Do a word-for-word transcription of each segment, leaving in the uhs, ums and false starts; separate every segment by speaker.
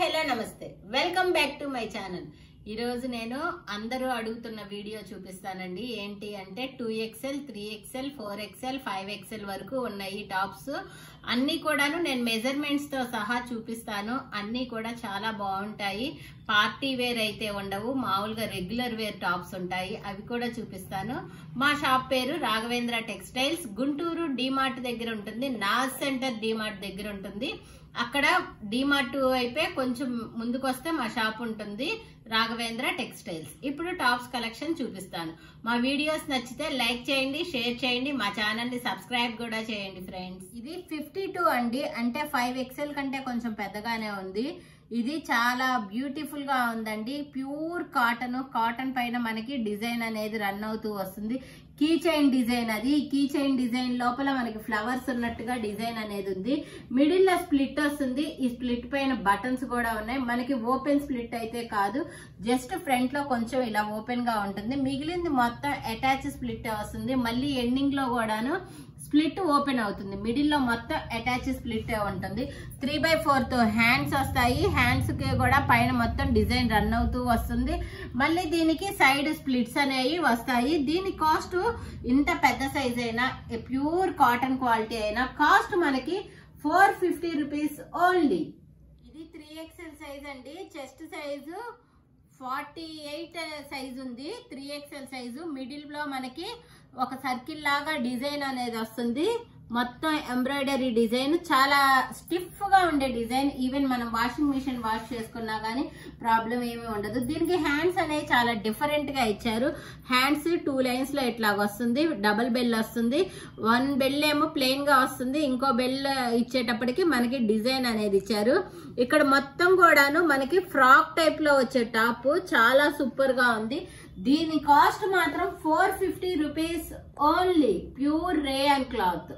Speaker 1: Hello నమస్తే welcome back to my channel. ఈ రోజు నేను అందరూ అడుగుతున్న వీడియో చూపిస్తానండి. ఏంటి అంటే two XL three XL four XL five XL వరకు ఉన్నాయి టాప్స్. అన్ని కూడాను నేను మెజర్మెంట్స్ తో సహా చూపిస్తాను. అన్ని కూడా చాలా బాగుంటాయి. పార్టీ వేర్ అయితే ఉండవు, మామూలుగా రెగ్యులర్ వేర్ టాప్స్ ఉంటాయి, అవి కూడా చూపిస్తాను. మా షాప్ పేరు రాఘవేంద్ర టెక్స్టైల్స్. గుంటూరు డిమార్ట్ దగ్గర ఉంటుంది, నాజ్ సెంటర్ డిమార్ట్ దగ్గర ఉంటుంది. అక్కడ డిమార్ట్ అయిపోయి కొంచెం ముందుకు వస్తే మా షాప్ ఉంటుంది, రాఘవేంద్ర టెక్స్టైల్స్. ఇప్పుడు టాప్స్ కలెక్షన్ చూపిస్తాను. మా వీడియోస్ నచ్చితే లైక్ చేయండి, షేర్ చేయండి, మా ఛానల్ ని సబ్స్క్రైబ్ కూడా చేయండి ఫ్రెండ్స్. ఇది ఫిఫ్టీ టూ అండి, అంటే ఫైవ్ ఎక్స్ఎల్ కంటే కొంచెం పెద్దగానే ఉంది. ఇది చాలా బ్యూటిఫుల్ గా ఉందండి. Pure cotton. కాటన్ పైన మనకి డిజైన్ అనేది రన్ అవుతూ వస్తుంది. కీ చైన్ డిజైన్ అది. కీ చైన్ డిజైన్ లోపల మనకి ఫ్లవర్స్ ఉన్నట్టుగా డిజైన్ అనేది ఉంది. మిడిల్ లో స్ప్లిట్ వస్తుంది. ఈ స్ప్లిట్ పైన బటన్స్ కూడా ఉన్నాయి. మనకి ఓపెన్ స్ప్లిట్ అయితే కాదు, జస్ట్ ఫ్రంట్ లో కొంచెం ఇలా ఓపెన్ గా ఉంటుంది. మిగిలింది మొత్తం అటాచ్ స్ప్లిట్ వస్తుంది. మళ్ళీ ఎండింగ్ లో కూడాను స్ప్లిట్ ఓపెన్ అవుతుంది. మిడిల్ లో మొత్తం అటాచ్ స్ప్లిట్ ఉంటుంది. త్రీ బై ఫోర్త్ హ్యాండ్స్ వస్తాయి. హ్యాండ్స్ కి కూడా పైన మొత్తం డిజైన్ రన్ అవుతూ వస్తుంది. మళ్ళీ దీనికి సైడ్ స్ప్లిట్స్ అనేవి వస్తాయి. దీని కాస్ట్ ఇంత పెద్ద సైజ్ అయినా, ప్యూర్ కాటన్ క్వాలిటీ అయినా కాస్ట్ మనకి ఫోర్ ఫిఫ్టీ రూపీస్ ఓన్లీ. ఇది త్రీ ఎక్స్ఎల్ సైజ్ అండి. Chest size forty eight size ఉంది. Three XL size. మిడిల్ లో మనకి ఒక సర్కిల్ లాగా డిజైన్ అనేది వస్తుంది. మొత్తం ఎంబ్రాయిడరీ డిజైన్, చాలా స్టిఫ్ గా ఉండే డిజైన్. ఈవెన్ మనం వాషింగ్ మిషన్ వాష్ చేసుకున్నా గానీ ప్రాబ్లం ఏమీ ఉండదు. దీనికి హ్యాండ్స్ అనేవి చాలా డిఫరెంట్ గా ఇచ్చారు. హ్యాండ్స్ టూ లైన్స్ లో ఇట్లా వస్తుంది. డబుల్ బెల్ వస్తుంది. వన్ బెల్ ఏమో ప్లెయిన్ గా వస్తుంది. ఇంకో బెల్ ఇచ్చేటప్పటికి మనకి డిజైన్ అనేది ఇచ్చారు. ఇక్కడ మొత్తం కూడాను మనకి ఫ్రాక్ టైప్ లో వచ్చే టాప్ చాలా సూపర్ గా ఉంది. దీని కాస్ట్ మాత్రం four fifty rupees only. Pure rayon cloth.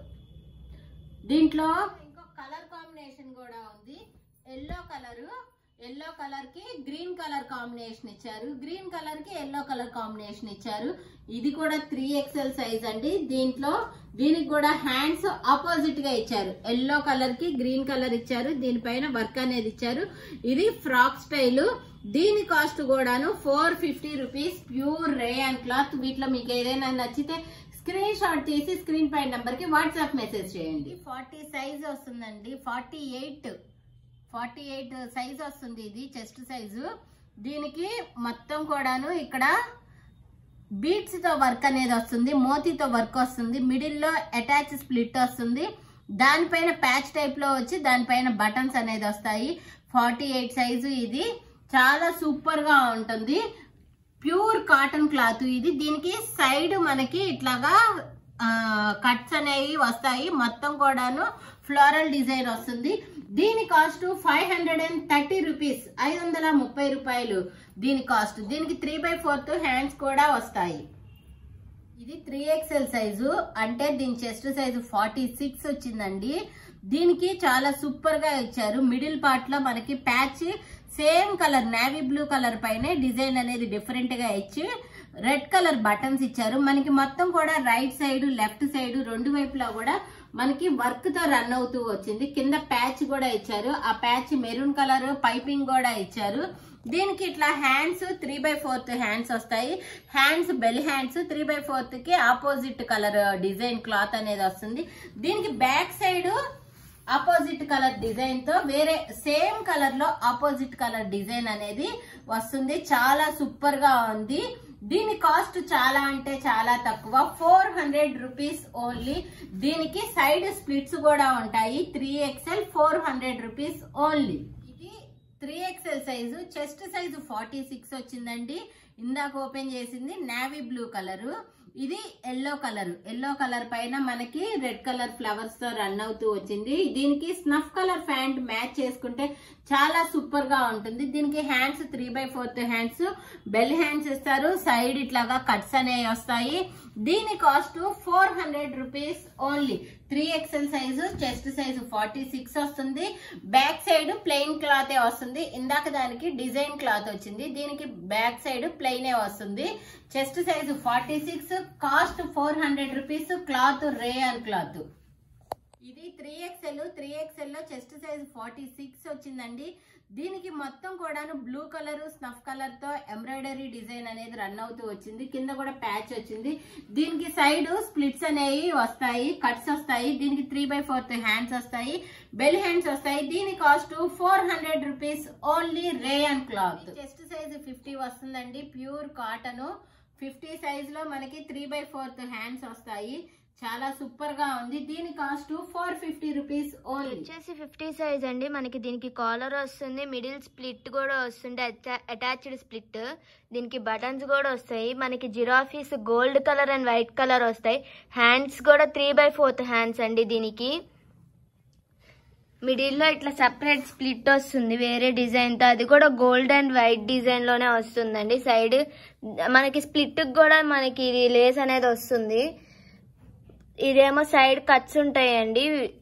Speaker 1: దీంట్లో ఇంకో కలర్ కాంబినేషన్ కూడా ఉంది. Yellow colour. ఎల్లో కలర్ కి గ్రీన్ కలర్ కాంబినేషన్ ఇచ్చారు. గ్రీన్ కలర్ కి ఎల్లో కలర్ కాంబినేషన్ ఇచ్చారు. ఇది కూడా త్రీ ఎక్స్ఎల్ సైజ్ అండి. దీంట్లో దీనికి కూడా హ్యాండ్స్ ఆపోజిట్ గా ఇచ్చారు. ఎల్లో కలర్ కి గ్రీన్ కలర్ ఇచ్చారు. దీనిపైన వర్క్ అనేది ఇచ్చారు. ఇది ఫ్రాక్ స్టైల్. దీని కాస్ట్ కూడాను four fifty rupees. Pure rayon cloth. వీటిలో మీకు ఏదైనా నచ్చితే స్క్రీన్ షాట్ తీసి స్క్రీన్ పై నంబర్ కి వాట్సాప్ మెసేజ్ చేయండి. ఫార్టీ సైజ్ వస్తుందండి. Forty eight forty eight size వస్తుంది. ఇది చెస్ట్ సైజు. దీనికి మొత్తం కూడాను ఇక్కడ బీట్స్ తో వర్క్ అనేది వస్తుంది. మోతీతో వర్క్ వస్తుంది. మిడిల్ లో అటాచ్ స్ప్లిట్ వస్తుంది. దానిపైన ప్యాచ్ టైప్ లో వచ్చి దానిపైన బటన్స్ అనేది వస్తాయి. Forty eight size. ఇది చాలా సూపర్ గా ఉంటుంది. ప్యూర్ కాటన్ క్లాత్ ఇది. దీనికి సైడ్ మనకి ఇట్లాగా కట్స్ అనేవి వస్తాయి. మొత్తం కూడాను ఫ్లోరల్ డిజైన్ వస్తుంది. దీని cost five hundred and thirty rupees. ఐదు వందల ముప్పై రూపాయలు దీని కాస్ట్. దీనికి త్రీ బై ఫోర్త్ హ్యాండ్స్ కూడా వస్తాయి. ఇది త్రీ ఎక్స్ఎల్ సైజు, అంటే దీని చెస్ట్ సైజు ఫార్టీ సిక్స్ వచ్చిందండి. దీనికి చాలా సూపర్ గా ఇచ్చారు. మిడిల్ పార్ట్ లో మనకి patch same colour navy blue colour పైన డిజైన్ అనేది డిఫరెంట్ గా ఇచ్చి రెడ్ కలర్ బటన్స్ ఇచ్చారు. మనకి మొత్తం కూడా రైట్ సైడ్ లెఫ్ట్ సైడ్ రెండు వైపులా కూడా మనకి వర్క్ తో రన్ అవుతూ వచ్చింది. కింద ప్యాచ్ కూడా ఇచ్చారు. ఆ ప్యాచ్ మెరూన్ కలర్ పైపింగ్ కూడా ఇచ్చారు. దీనికి ఇట్లా hands three by fourth hands వస్తాయి. Hands bell hands. Three by fourth కి ఆపోజిట్ కలర్ డిజైన్ క్లాత్ అనేది వస్తుంది. దీనికి back side opposite colour design తో వేరే సేమ్ కలర్ లో ఆపోజిట్ కలర్ డిజైన్ అనేది వస్తుంది. చాలా సూపర్ గా ఉంది. దీని కాస్ట్ చాలా అంటే చాలా తక్కువ. Four hundred rupees only. దీనికి సైడ్ స్ప్లిట్స్ కూడా ఉంటాయి. Three XL four hundred rupees only. ఇది three XL size. Chest size forty six వచ్చిందండి. ఇందాక ఓపెన్ చేసింది నేవీ బ్లూ కలరు. ఇది ఎల్లో కలర్. ఎల్లో కలర్ పైన మనకి రెడ్ కలర్ ఫ్లవర్స్ తో రన్ అవుతూ వచ్చింది. దీనికి స్నఫ్ కలర్ ప్యాంట్ మ్యాచ్ చేసుకుంటే చాలా సూపర్ గా ఉంటుంది. దీనికి hands three by fourth hands, bell hands ఇస్తారు. సైడ్ ఇట్లాగా కట్స్ అనేవి వస్తాయి. దీని cost four hundred rupees only. Three XL size. Chest size forty six వస్తుంది. బ్యాక్ సైడ్ ప్లెయిన్ క్లాతే వస్తుంది. ఇందాక దానికి డిజైన్ క్లాత్ వచ్చింది. దీనికి బ్యాక్ సైడ్ ప్లెయినే వస్తుంది. Chest size forty six. Cost four hundred rupees. Cloth rayon cloth. ఇది త్రీ ఎక్స్ఎల్ త్రీ ఎక్స్ఎల్ లో చెస్ట్ సైజ్ ఫార్టీ సిక్స్ వచ్చిందండి. దీనికి మొత్తం కూడాను బ్లూ కలర్ స్నఫ్ కలర్ తో ఎంబ్రాయిడరీ డిజైన్ అనేది రన్ అవుతూ వచ్చింది. కింద కూడా ప్యాచ్ వచ్చింది. దీనికి సైడ్ స్ప్లిట్స్ అనేవి వస్తాయి, కట్స్ వస్తాయి. దీనికి త్రీ బై ఫోర్త్ హ్యాండ్స్ వస్తాయి, బెల్ హ్యాండ్స్ వస్తాయి. దీని cost four hundred rupees only rayon cloth. Chest size fifty వస్తుందండి, ప్యూర్ కాటన్. ఫిఫ్టీ సైజ్ లో మనకి త్రీ బై ఫోర్త్ హ్యాండ్స్ వస్తాయి. చాలా సూపర్ గా ఉంది. దీని cost four fifty rupees only.
Speaker 2: వచ్చేసి ఫిఫ్టీ సైజ్ అండి. మనకి దీనికి కాలర్ వస్తుంది, మిడిల్ స్ప్లిట్ కూడా వస్తుంది, అటాచ్డ్ స్ప్లిట్. దీనికి బటన్స్ కూడా వస్తాయి. మనకి giraffes gold colour and white colour వస్తాయి. హ్యాండ్స్ కూడా త్రీ బై ఫోర్త్ హ్యాండ్స్ అండి. దీనికి మిడిల్ లో ఇట్లా సెపరేట్ స్ప్లిట్ వస్తుంది వేరే డిజైన్ తో, అది కూడా గోల్డ్ అండ్ వైట్ డిజైన్ లోనే వస్తుందండి. సైడ్ మనకి స్ప్లిట్ కూడా మనకి లేస్ అనేది వస్తుంది. ఇదేమో సైడ్ కట్స్ ఉంటాయండి.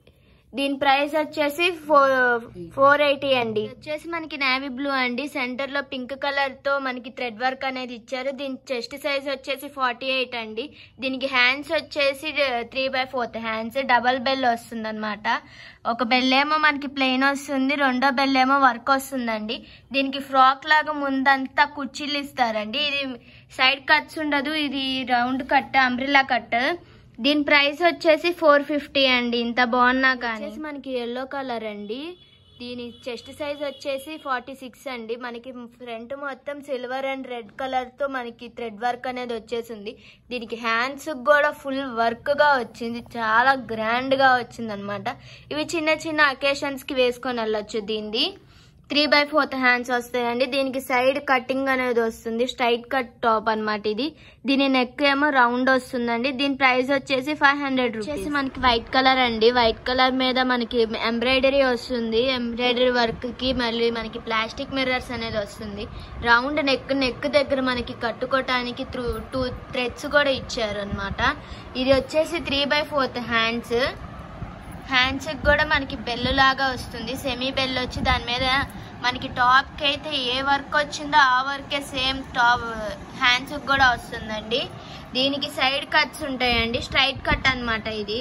Speaker 2: దీని ప్రైస్ వచ్చేసి ఫోర్ ఫోర్ ఎయిటీ అండి. వచ్చేసి మనకి నేవీ బ్లూ అండి. సెంటర్ లో పింక్ కలర్ తో మనకి థ్రెడ్ వర్క్ అనేది ఇచ్చారు. దీని చెస్ట్ సైజ్ వచ్చేసి ఫార్టీ ఎయిట్ అండి. దీనికి హ్యాండ్స్ వచ్చేసి three by fourth hands, double bell వస్తుంది అనమాట. ఒక బెల్ ఏమో మనకి ప్లెయిన్ వస్తుంది, రెండో బెల్ ఏమో వర్క్ వస్తుందండి. దీనికి ఫ్రాక్ లాగా ముందంతా కుర్చీలు ఇస్తారండి. ఇది సైడ్ కట్స్ ఉండదు, ఇది రౌండ్ కట్, అంబ్రిల్లా కట్. దీని ప్రైస్ వచ్చేసి ఫోర్ ఫిఫ్టీ అండి. ఇంత బాగున్నా కానీ మనకి ఎల్లో కలర్ అండి. దీని చెస్ట్ సైజ్ వచ్చేసి ఫార్టీ సిక్స్ అండి. మనకి ఫ్రంట్ మొత్తం సిల్వర్ అండ్ రెడ్ కలర్ తో మనకి థ్రెడ్ వర్క్ అనేది వచ్చేసింది. దీనికి హ్యాండ్స్ కూడా ఫుల్ వర్క్ గా వచ్చింది, చాలా గ్రాండ్ గా వచ్చింది అనమాట. ఇవి చిన్న చిన్న అకేషన్స్ కి వేసుకొని వెళ్ళొచ్చు. దీన్ని త్రీ బై ఫోర్త్ హ్యాండ్స్ వస్తాయండి. దీనికి సైడ్ కటింగ్ అనేది వస్తుంది, స్ట్రైట్ కట్ టాప్ అనమాట ఇది. దీని నెక్ ఏమో రౌండ్ వస్తుందండి. దీని ప్రైస్ వచ్చేసి ఫైవ్ హండ్రెడ్ రూపీస్. మనకి వైట్ కలర్ అండి. వైట్ కలర్ మీద మనకి ఎంబ్రాయిడరీ వస్తుంది. ఎంబ్రాయిడరీ వర్క్ కి మళ్ళీ మనకి ప్లాస్టిక్ మిర్రర్స్ అనేది వస్తుంది. రౌండ్ నెక్ నెక్ దగ్గర మనకి కట్టుకోవటానికి త్రూ టూ థ్రెడ్స్ కూడా ఇచ్చారు అనమాట. ఇది వచ్చేసి three by fourth hands. Hands కూడా మనకి బెల్ లాగా వస్తుంది, సెమీ బెల్ వచ్చి దాని మీద మనకి టాప్ కి అయితే ఏ వర్క్ వచ్చిందో ఆ వర్కే సేమ్ టాప్ హ్యాండ్స్ కూడా వస్తుందండి. దీనికి సైడ్ కట్స్ ఉంటాయండి, స్ట్రైట్ కట్ అనమాట. ఇది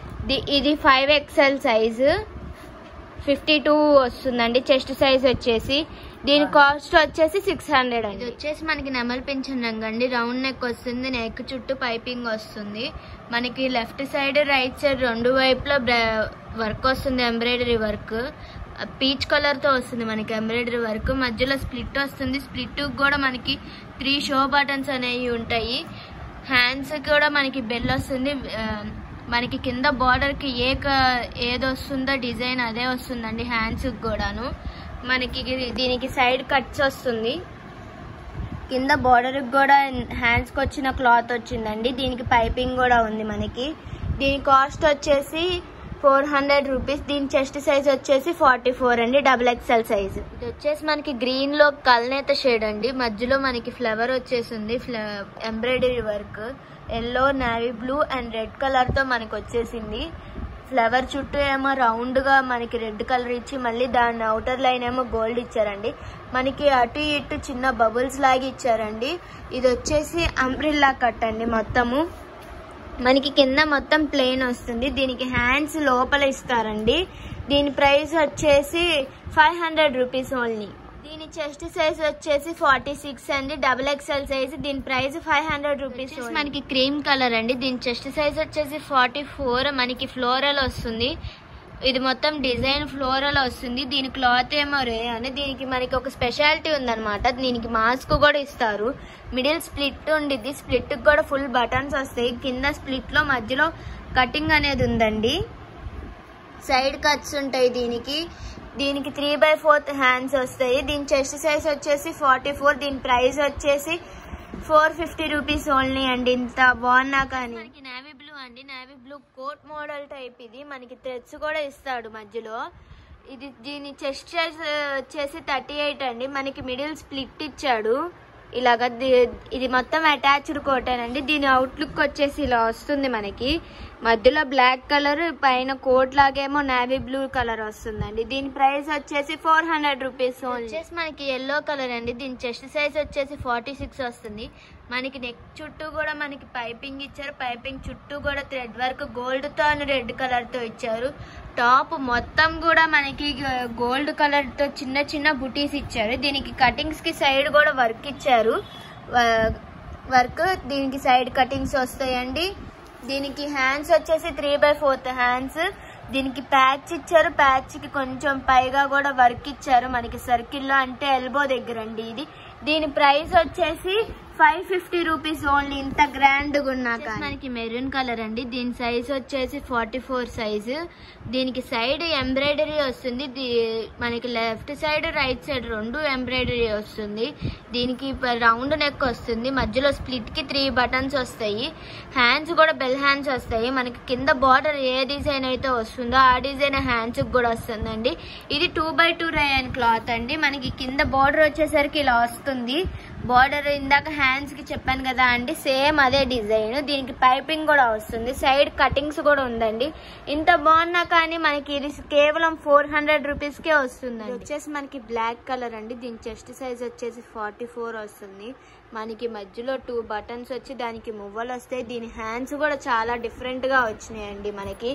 Speaker 2: ఇది five XL size, fifty two వస్తుందండి. చెస్ట్ సైజ్ వచ్చేసి దీని కాస్ట్ వచ్చేసి సిక్స్ హండ్రెడ్ అండి. ఇది వచ్చేసి మనకి నెమల్ పింఛన్ రంగు అండి. రౌండ్ నెక్ వస్తుంది, నెక్ చుట్టూ పైపింగ్ వస్తుంది. మనకి లెఫ్ట్ సైడ్ రైట్ సైడ్ రెండు వైపులా వర్క్ వస్తుంది, ఎంబ్రాయిడరీ వర్క్. పీచ్ కలర్ తో వస్తుంది మనకి ఎంబ్రాయిడరీ వర్క్. మధ్యలో స్ప్లిట్ వస్తుంది. స్ప్లిట్ కూడా మనకి త్రీ షో బటన్స్ అనేవి ఉంటాయి. హ్యాండ్స్ కూడా మనకి బెల్ వస్తుంది. మనకి కింద బార్డర్ కి ఏ ఏది వస్తుందో డిజైన్ అదే వస్తుందండి హ్యాండ్స్ కూడాను. మనకి దీనికి సైడ్ కట్స్ వస్తుంది. కింద బార్డర్ కూడా హ్యాండ్స్ కి వచ్చిన క్లాత్ వచ్చిందండి. దీనికి పైపింగ్ కూడా ఉంది మనకి. దీని కాస్ట్ వచ్చేసి ఫోర్ హండ్రెడ్ రూపీస్. దీని చెస్ట్ సైజ్ వచ్చేసి ఫార్టీ ఫోర్ అండి, డబుల్ ఎక్స్ఎల్ సైజ్. ఇది వచ్చేసి మనకి గ్రీన్ లో కల్నేత షేడ్ అండి. మధ్యలో మనకి ఫ్లవర్ వచ్చేసింది, embroidery work. Yellow, navy blue and red colour తో మనకి వచ్చేసింది. ఫ్లవర్ చుట్టూ ఏమో రౌండ్ గా మనకి రెడ్ కలర్ ఇచ్చి మళ్ళీ దాని అవుటర్ లైన్ ఏమో గోల్డ్ ఇచ్చారండి. మనకి అటు ఇటు చిన్న బబుల్స్ లాగా ఇచ్చారండి. ఇది వచ్చేసి అంబ్రిల్లా కట్ అండి. మొత్తము మనకి కింద మొత్తం ప్లెయిన్ వస్తుంది. దీనికి హ్యాండ్స్ లోపల ఇస్తారండి. దీని ప్రైస్ వచ్చేసి ఫైవ్ హండ్రెడ్ రూపీస్ ఓన్లీ. దీని చెస్ట్ సైజ్ వచ్చేసి ఫార్టీ సిక్స్ అండి, డబుల్ ఎక్స్ఎల్ సైజ్. దీని ప్రైస్ ఫైవ్ హండ్రెడ్ రూపీస్. మనకి క్రీమ్ కలర్ అండి. దీని చెస్ట్ సైజ్ వచ్చేసి ఫార్టీ ఫోర్. మనకి ఫ్లోరల్ వస్తుంది. ఇది మొత్తం డిజైన్ ఫ్లోరల్ వస్తుంది. దీని క్లాత్ ఏమో రే అని. దీనికి మనకి ఒక స్పెషాలిటీ ఉందన్నమాట. దీనికి మాస్క్ కూడా ఇస్తారు. మిడిల్ స్ప్లిట్ ఉండిద్ది. స్ప్లిట్ కూడా ఫుల్ బటన్స్ వస్తాయి. కింద స్ప్లిట్ లో మధ్యలో కటింగ్ అనేది ఉందండి. సైడ్ కట్స్ ఉంటాయి దీనికి. దీనికి త్రీ బై ఫోర్త్ హ్యాండ్స్ వస్తాయి. దీని చెస్ట్ సైజ్ వచ్చేసి ఫార్టీ ఫోర్. దీని ప్రైస్ వచ్చేసి ఫోర్ ఫిఫ్టీ రూపీస్ ఓన్లీ అండి. ఇంత బాగున్నా కానీ మనకి నేవీ బ్లూ అండి. Navy blue coat model type. ఇది మనకి థ్రెడ్స్ కూడా ఇస్తాడు మధ్యలో. ఇది దీని చెస్ట్ సైజ్ వచ్చేసి థర్టీ ఎయిట్ అండి. మనకి మిడిల్ స్ప్లిట్ ఇచ్చాడు ఇలాగ. ఇది మొత్తం అటాచ్డ్ కోటేనండి. దీని అవుట్లుక్ వచ్చేసి ఇలా వస్తుంది మనకి. మధ్యలో బ్లాక్ కలర్, పైన కోట్ లాగేమో నేవీ బ్లూ కలర్ వస్తుందండి. దీని ప్రైస్ వచ్చేసి ఫోర్ హండ్రెడ్ రూపీస్ ఓన్లీ. వచ్చేసి మనకి ఎల్లో కలర్ అండి. దీని చెస్ట్ సైజ్ వచ్చేసి ఫార్టీ సిక్స్ వస్తుంది. మనకి నెక్ చుట్టూ కూడా మనకి పైపింగ్ ఇచ్చారు. పైపింగ్ చుట్టూ కూడా థ్రెడ్ వర్క్ గోల్డ్ తో రెడ్ కలర్ తో ఇచ్చారు. టాప్ మొత్తం కూడా మనకి గోల్డ్ కలర్ తో చిన్న చిన్న బుటీస్ ఇచ్చారు. దీనికి కటింగ్స్ కి సైడ్ కూడా వర్క్ ఇచ్చారు. వర్క్ దీనికి సైడ్ కటింగ్స్ వస్తాయండి. దీనికి హ్యాండ్స్ వచ్చేసి త్రీ బై ఫోర్త్ హ్యాండ్స్. దీనికి ప్యాచ్ ఇచ్చారు. ప్యాచ్ కి కొంచెం పైగా కూడా వర్క్ ఇచ్చారు మనకి సర్కిల్ లో, అంటే ఎల్బో దగ్గర అండి ఇది. దీని ప్రైస్ వచ్చేసి ఫైవ్ ఫిఫ్టీ రూపీస్ ఓన్లీ. ఇంత గ్రాండ్ గా ఉన్నాక మనకి మెరూన్ కలర్ అండి. దీని సైజ్ వచ్చేసి ఫార్టీ ఫోర్ సైజ్. దీనికి సైడ్ ఎంబ్రాయిడరీ వస్తుంది. మనకి లెఫ్ట్ సైడ్ రైట్ సైడ్ రెండు ఎంబ్రాయిడరీ వస్తుంది. దీనికి రౌండ్ నెక్ వస్తుంది. మధ్యలో స్ప్లిట్ కి త్రీ బటన్స్ వస్తాయి. హ్యాండ్స్ కూడా బెల్ హ్యాండ్స్ వస్తాయి. మనకి కింద బార్డర్ ఏ డిజైన్ అయితే వస్తుందో ఆ డిజైన్ హ్యాండ్స్ కూడా వస్తుందండి. ఇది two by two rayon cloth అండి. మనకి కింద బార్డర్ వచ్చేసరికి ఇలా వస్తుంది. బార్డర్ ఇందాక హ్యాండ్స్ కి చెప్పాను కదా అండి, సేమ్ అదే డిజైన్. దీనికి పైపింగ్ కూడా వస్తుంది. సైడ్ కటింగ్స్ కూడా ఉందండి. ఇంత బాగున్నా కానీ మనకి ఇది కేవలం ఫోర్ హండ్రెడ్ రూపీస్ కే వస్తుంది. వచ్చేసి మనకి బ్లాక్ కలర్ అండి. దీని చెస్ట్ సైజ్ వచ్చేసి ఫార్టీ ఫోర్ వస్తుంది. మనకి మధ్యలో టూ బటన్స్ వచ్చి దానికి మువ్వలు వస్తాయి. దీని హ్యాండ్స్ కూడా చాలా డిఫరెంట్ గా వచ్చినాయండి. మనకి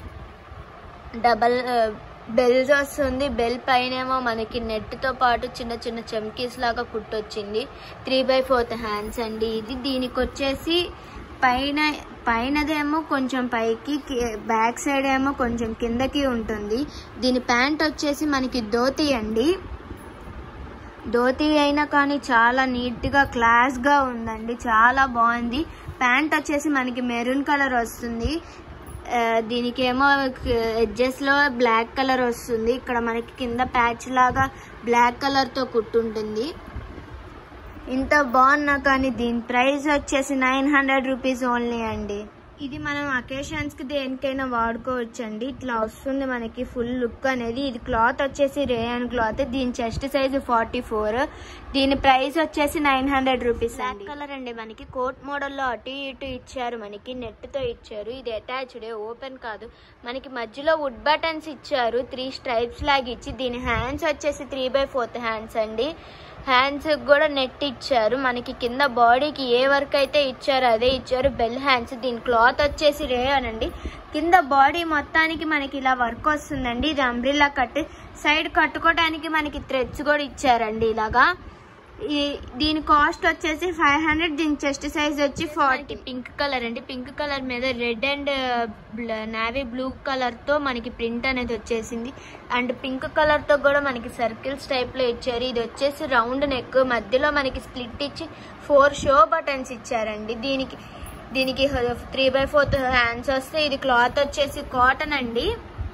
Speaker 2: డబల్ బెల్స్ వస్తుంది. బెల్ పైనేమో మనకి నెట్ తో పాటు చిన్న చిన్న చమ్కీస్ లాగా కుట్టొచ్చింది. త్రీ బై ఫోర్త్ హ్యాండ్స్ అండి ఇది. దీనికి వచ్చేసి పైన పైనదేమో కొంచెం పైకి, బ్యాక్ సైడ్ ఏమో కొంచెం కిందకి ఉంటుంది. దీని ప్యాంట్ వచ్చేసి మనకి ధోతి అండి. ధోతి అయినా కానీ చాలా నీట్ గా క్లాస్ గా ఉందండి. చాలా బాగుంది. ప్యాంట్ వచ్చేసి మనకి మెరూన్ కలర్ వస్తుంది. దీనికేమో ఎడ్జెస్ లో బ్లాక్ కలర్ వస్తుంది. ఇక్కడ మనకి కింద ప్యాచ్ లాగా బ్లాక్ కలర్ తో కుట్టుంటుంది. ఇంత బాగున్నా కానీ దీని ప్రైస్ వచ్చేసి నైన్ హండ్రెడ్ రూపీస్ ఓన్లీ అండి. ఇది మనం అకేషన్స్ కి దేనికైనా వాడుకోవచ్చు అండి. ఇట్లా వస్తుంది మనకి ఫుల్ లుక్ అనేది. ఇది క్లాత్ వచ్చేసి రేయన్ క్లాత్. దీని చెస్ట్ సైజ్ ఫార్టీ ఫోర్. దీని ప్రైస్ వచ్చేసి nine hundred rupees. Black colour అండి. మనకి కోట్ మోడల్ లో అటు ఇటు ఇచ్చారు. మనకి నెట్ తో ఇచ్చారు. ఇది అటాచ్డ్, ఓపెన్ కాదు. మనకి మధ్యలో వుడ్ బటన్స్ ఇచ్చారు త్రీ స్ట్రైప్స్ లాగా ఇచ్చి. దీని హ్యాండ్స్ వచ్చేసి త్రీ బై ఫోర్త్ హ్యాండ్స్ అండి. హ్యాండ్స్ కూడా నెట్ ఇచ్చారు. మనకి కింద బాడీకి ఏ వర్క్ అయితే ఇచ్చారో అదే ఇచ్చారు. Bell hands. దీని క్లాత్ వచ్చేసి రేయన్ అండి. కింద బాడీ మొత్తానికి మనకి ఇలా వర్క్ వస్తుందండి. ఇది అంబ్రిల్లా కట్. సైడ్ కట్టుకోవడానికి మనకి థ్రెడ్స్ కూడా ఇచ్చారండి ఇలాగా. దీని కాస్ట్ వచ్చేసి ఫైవ్ హండ్రెడ్. దీని చెస్ట్ సైజ్ వచ్చి ఫార్టీ. పింక్ కలర్ అండి. పింక్ కలర్ మీద red and navy blue colour తో మనకి ప్రింట్ అనేది వచ్చేసింది. అండ్ పింక్ కలర్ తో కూడా మనకి సర్కిల్స్ టైప్ లో ఇచ్చారు. ఇది వచ్చేసి రౌండ్ నెక్. మధ్యలో మనకి స్ప్లిట్ ఇచ్చి ఫోర్ షో బటన్స్ ఇచ్చారండి. దీనికి దీనికి త్రీ బై ఫోర్త్ హ్యాండ్స్ వస్తాయి. ఇది క్లాత్ వచ్చేసి కాటన్ అండి.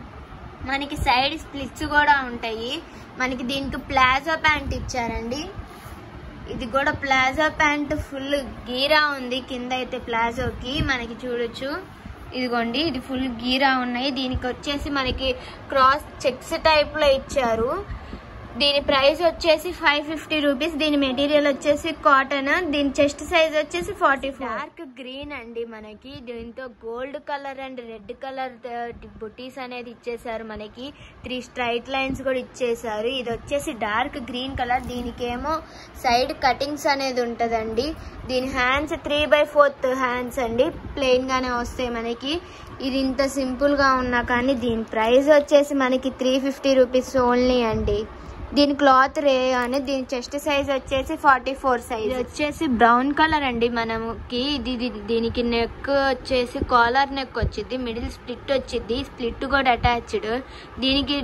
Speaker 2: మనకి సైడ్ స్ప్లిట్స్ కూడా ఉంటాయి. మనకి దీనికి ప్లాజో ప్యాంట్ ఇచ్చారండి. ఇది కూడా ప్లాజో ప్యాంట్ ఫుల్ గీరా ఉంది. కింద అయితే ప్లాజోకి మనకి చూడొచ్చు. ఇదిగోండి, ఇది ఫుల్ గీరా ఉన్నాయి. దీనికి వచ్చేసి మనకి క్రాస్ చెక్స్ టైప్ లో ఇచ్చారు. దీని ప్రైస్ వచ్చేసి ఫైవ్ ఫిఫ్టీ రూపీస్. దీని మెటీరియల్ వచ్చేసి కాటన్. దీని చెస్ట్ సైజ్ వచ్చేసి ఫార్టీ ఫోర్. డార్క్ గ్రీన్ అండి. మనకి దీంతో gold colour and red colour బుటీస్ అనేది ఇచ్చేసారు. మనకి త్రీ స్ట్రైట్ లైన్స్ కూడా ఇచ్చేసారు. ఇది వచ్చేసి డార్క్ గ్రీన్ కలర్. దీనికేమో సైడ్ కటింగ్స్ అనేది ఉంటదండి. దీని hands three by fourth hands అండి. ప్లెయిన్ గానే వస్తాయి మనకి. ఇది ఇంత సింపుల్ గా ఉన్నా కానీ దీని ప్రైస్ వచ్చేసి మనకి త్రీ ఫిఫ్టీ రూపీస్ ఓన్లీ అండి. దీని క్లాత్ రేయన్. దీని చెస్ట్ సైజ్ వచ్చేసి ఫార్టీ ఫోర్ సైజ్. వచ్చేసి బ్రౌన్ కలర్ అండి. మనకి ఇది దీనికి నెక్ వచ్చేసి కాలర్ నెక్ వచ్చింది. మిడిల్ స్ప్లిట్ వచ్చింది. స్ప్లిట్ కూడా అటాచ్డ్. దీనికి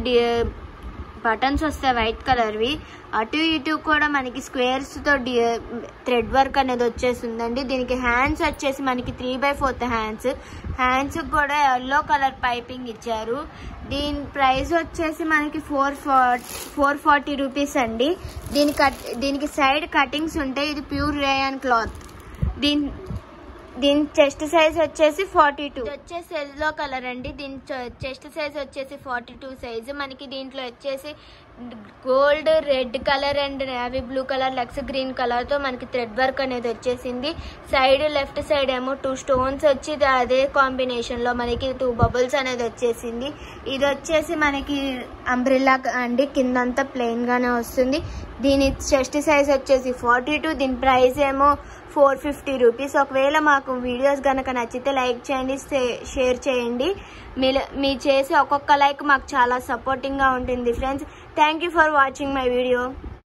Speaker 2: బటన్స్ వస్తాయి వైట్ కలర్వి. అటు ఇటు కూడా మనకి స్క్వేర్స్ తో థ్రెడ్ వర్క్ అనేది వచ్చేసిందండి. దీనికి హ్యాండ్స్ వచ్చేసి మనకి three by fourth hands. Hands కూడా ఎల్లో కలర్ పైపింగ్ ఇచ్చారు. దీని ప్రైస్ వచ్చేసి మనకి ఫోర్ ఫోర్ ఫార్టీ రూపీస్ అండి. దీని కట్ దీనికి సైడ్ కటింగ్స్ ఉంటాయి. ఇది ప్యూర్ రేయన్ క్లాత్. దీని దీని చెస్ట్ సైజ్ వచ్చేసి ఫార్టీ టూ. వచ్చేసి ఎల్లో కలర్ అండి. దీని చెస్ట్ సైజ్ వచ్చేసి ఫార్టీ టూ సైజ్. మనకి దీంట్లో వచ్చేసి gold, red colour and navy blue colour, లక్స్ గ్రీన్ కలర్ తో మనకి థ్రెడ్ వర్క్ అనేది వచ్చేసింది. సైడ్ లెఫ్ట్ సైడ్ ఏమో టూ స్టోన్స్ వచ్చి అదే కాంబినేషన్ లో మనకి టూ బబుల్స్ అనేది వచ్చేసింది. ఇది వచ్చేసి మనకి అంబ్రిల్లా అండి. కిందంతా ప్లెయిన్ గానే వస్తుంది. దీని చెస్ట్ సైజ్ వచ్చేసి ఫార్టీ టూ. దీని ప్రైస్ ఏమో ఫోర్ ఫిఫ్టీ రూపీస్. ఒకవేళ మాకు వీడియోస్ కనుక నచ్చితే లైక్ చేయండి, షేర్ చేయండి. మీ మీ చేసే ఒక్కొక్క లైక్ మాకు చాలా సపోర్టింగ్గా ఉంటుంది friends. Thank you for watching my video.